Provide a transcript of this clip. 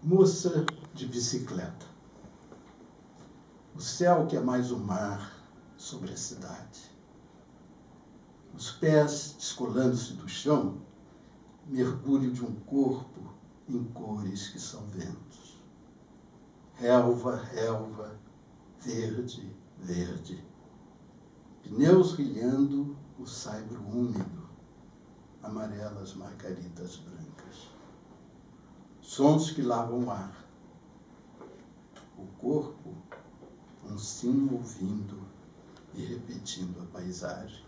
Moça de bicicleta. O céu que é mais o mar sobre a cidade. Os pés descolando-se do chão, mergulho de um corpo em cores que são ventos. Relva, relva, verde, verde. Pneus rilhando o saibro úmido, amarelas margaridas brancas. Sons que lavam o ar. O corpo, um sino ouvindo e repetindo a paisagem.